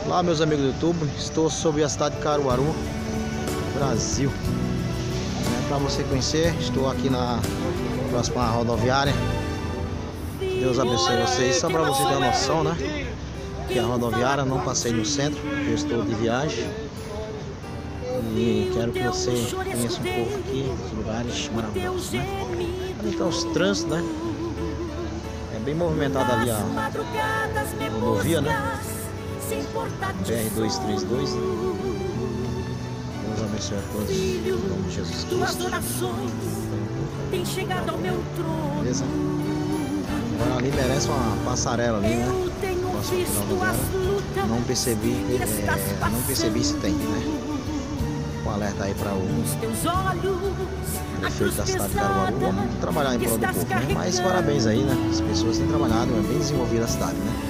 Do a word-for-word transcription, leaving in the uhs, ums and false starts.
Olá, meus amigos do YouTube, estou sobre a cidade de Caruaru, Brasil. É, para você conhecer, estou aqui na próxima rodoviária. Deus abençoe vocês. Só para você ter uma noção, né? Que a rodoviária, não passei no centro, eu estou de viagem. E quero que você conheça um pouco aqui os lugares maravilhosos, né? Ali estão os trânsitos, né? É bem movimentada ali a rodovia, né? B R duzentos e trinta e dois. Deus abençoe a todos. Em nome de Jesus Cristo. Beleza? Agora ali merece uma passarela ali, né? Nossa, final não percebi, é, não percebi se tem, né? Um alerta aí para o prefeito da cidade de Caruaru. Vamos trabalhar em prol do povo, né? Mas parabéns aí, né? As pessoas têm trabalhado, é bem desenvolvida a cidade, né?